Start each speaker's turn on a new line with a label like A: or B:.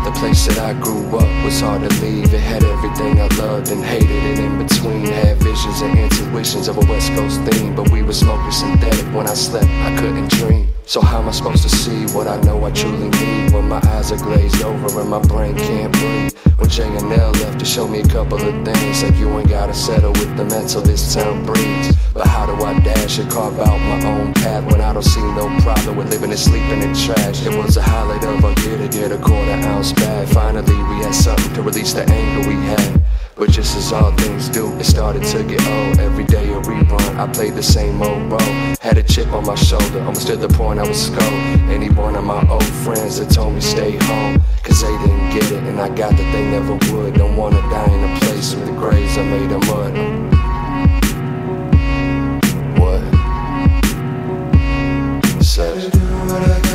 A: The place that I grew up was hard to leave. It had everything I loved and hated, and in between had visions and intuitions of a West Coast theme. But we were smoking synthetic. When I slept, I couldn't dream. So how am I supposed to see what I know I truly need when my eyes are glazed over and my brain can't breathe? When Jay and L left to show me a couple of things, like you ain't gotta settle with the mental this town breeds. But how do I dash and carve out my own path when I don't see no problem with living and sleeping in trash? It was a highlight of our year to get a quarter-ounce bag. Finally we had something to release the anger we had. But just as all things do, it started to get old. Every day a rerun, I played the same old role. Had a chip on my shoulder, almost to the point I was scolded. Any one of my old friends that told me stay home, cause they didn't get it, and I got that they never would. Don't wanna die in a place where the graves are made of mud. What? Said, do what I